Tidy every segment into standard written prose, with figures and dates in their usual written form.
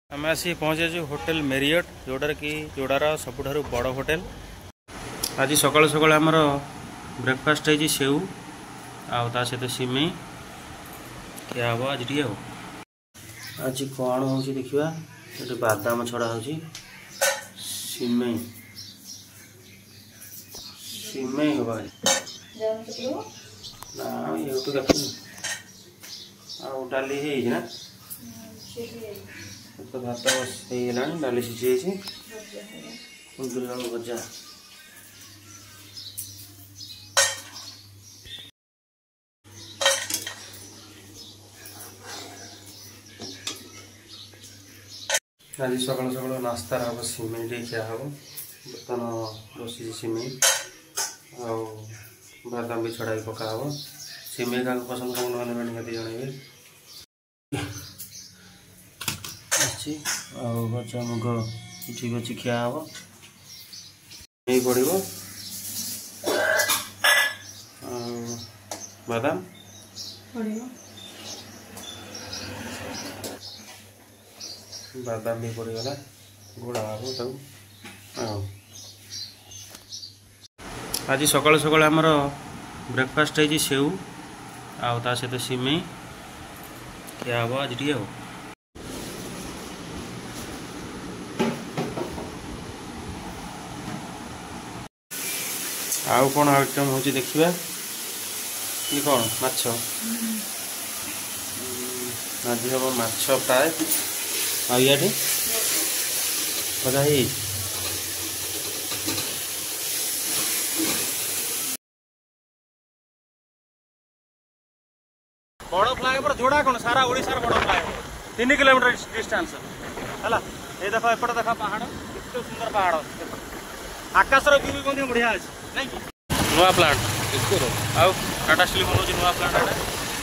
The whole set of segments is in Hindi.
आम आसी पहुँचे होटेल मेरियट जोड़ार कि जोड़ार सबुठ बड़ होटेल। आज सकाल सकाल आमर ब्रेकफास्ट है सेऊ आ सहित सिमेई क्या हम आज टे आज कौन हो देखा ये बादाम छड़ा हो सिमेई सिमेई हम ना यूट्यूब देखनी डाली है तो भात बसला डाली सीझी कुंदुरी आलू भजा आज सकाल सकाल नास्तार हम सिमेई टे खिया हम बर्तमान बसी सिमेई बादाम भी छड़ा पका हम सिमेई क्या पसंद कौन निहती जनइबे भजा मुग ठीक अच्छे खिया हम नहीं पड़ो बादाम बादाम भी पड़गला गोड़ा हम आज सकाल सकाल आमर ब्रेकफास्ट है सेऊ आ सहित सिमेई क्या हम आज टे आउ कौन आइटम हो देखा ये कौन माछ आज हम माछ फ्राए आटे भजा ही बड़ फ्लाइओवर जोड़ा कौन सारा ओडिशार बड़ फ्लाइओवर 3 किलोमीटर डिस्टेंस है ये देख एपटे देख पहाड़ कितने सुंदर पहाड़ आकाशर व्यू भी बढ़िया अच्छे नहीं नुआ प्लांट आउ टाटा स्टील बनाऊँ नुआ प्लांट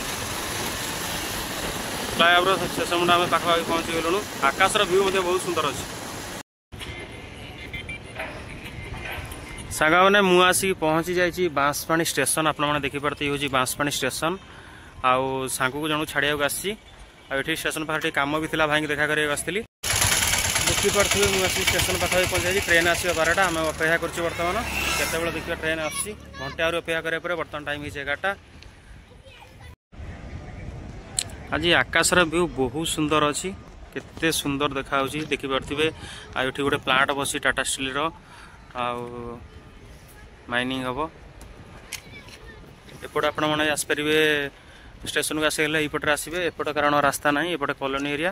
फ्लाइओवर शेष मुंड आम पाखापाखि पहुँची गलुँ आकाशर व्यू बहुत सुंदर अच्छे सांग मैंने मु आसिक पहुँची जाइए बांसपाणी स्टेशन आपने देखिपारे ये बांसपाणी स्टेशन आउ सांग को जन छाड़ा आसी स्टेशन पाखे कम भी भाई देखा कर आसती देखिपे मुझे स्टेशन पाखे पहुँचाई ट्रेन आस 12टा आम अपेक्षा कर बर्तमान केत देखिए ट्रेन आसी घंटे आ अपेक्षा कराया बर्तमान टाइम हो 11टा। आज आकाशर व्यू बहुत सुंदर अच्छी केते सुंदर देखा देखिपे आई गोटे प्लांट बसी टाटा स्टील माइनिंग हम एपटे आपण मैंने आसपारे स्टेशन को आसगले यपटे आसबे एपटे कारण रास्ता ना एपटे कॉलोनी एरिया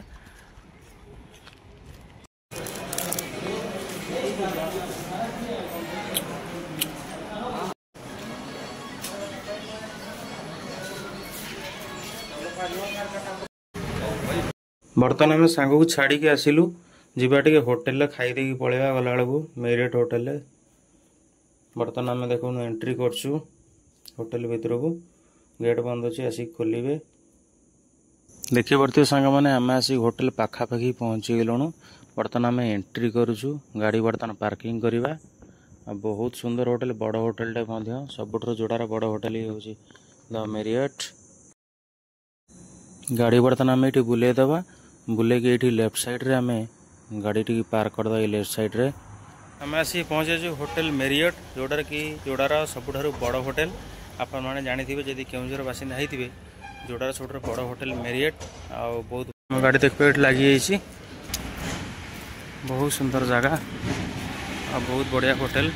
बर्तमान आम सांग को छाड़ी के आसिलु जीवा टे होटेल खाईदे पलैया गला बेलू मेरियट होटेल बर्तमान आम देखो एंट्री करछु होटेल भीतर को गेट बंद अच्छे आसिक खोलिए देखिए पड़ते सांग मैंने आम आसिक होटेल पाखापाखि पहुँची गलुँ बर्तमान आम एंट्री करुचु गाड़ी बर्तमान पार्किंग करवा बहुत सुंदर होटेल बड़ होटेल सबुठ जोड़ार बड़ होटेल हूँ द मेरियट गाड़ी बर्तमान आम ये बुलेदबा बुले के ये लेफ्ट साइड रे आम गाड़ी टी पार्क करदे लेफ्ट साइड रे आम आसी पहुँचे होटेल मेरियट जोड़ार कि जोड़ार सबुठ बड़ होटेल आपण मैंने जानी जदि केउझर बासिंदा होते जोड़ार सब बड़ होटेल मेरियट आ बहुत गाड़ी देखिए लगी बहुत सुंदर जगह आ बहुत बढ़िया होटेल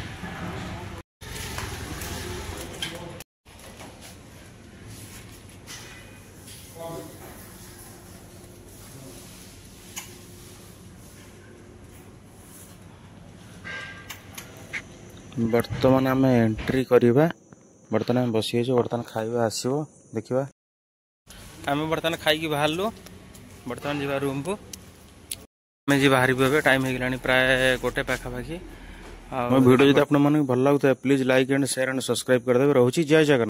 बर्तमान आम एंट्री करवा बर्तमान आम बसी बर्तमान खाଇବା आसो देखा आम बर्तमान खाई बाहरलु बर्तमान जा रूम को आम जी बाहर टाइम हो गला प्राय 1 पाखापाखि वीडियो जब आप भल लगता है please like and share and subscribe करदे। रोची जय जगन्नाथ।